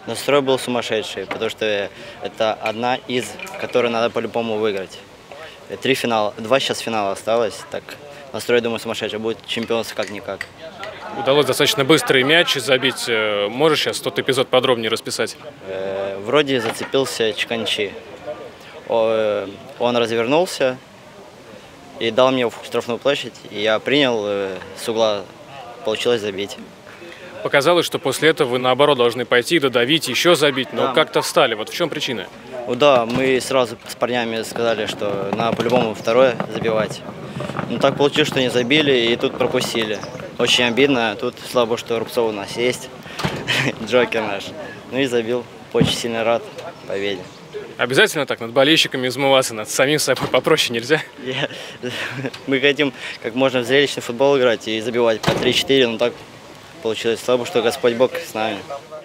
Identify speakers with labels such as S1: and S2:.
S1: Настрой был сумасшедший, потому что это одна из, которую надо по-любому выиграть. Два сейчас финала осталось, так настрой, думаю, сумасшедший. Будет чемпионство как-никак.
S2: Удалось достаточно быстрый мяч забить. Можешь сейчас тот эпизод подробнее расписать?
S1: Вроде зацепился Чканчи. Он развернулся и дал мне в штрафную площадь, и я принял с угла, получилось забить.
S2: Показалось, что после этого вы наоборот должны пойти, додавить, еще забить, но
S1: Да.
S2: как-то встали. Вот в чем причина?
S1: Ну да, мы сразу с парнями сказали, что надо по-любому второе забивать. Ну так получилось, что не забили и тут пропустили. Очень обидно. Тут слабо, что Рубцов у нас есть, Джокер наш. Ну и забил. Очень сильно рад победе.
S2: Обязательно так над болельщиками измываться, над самим собой попроще нельзя?
S1: Мы хотим как можно в зрелищный футбол играть и забивать по 3-4, но так получилось. Слава, что Господь Бог с нами.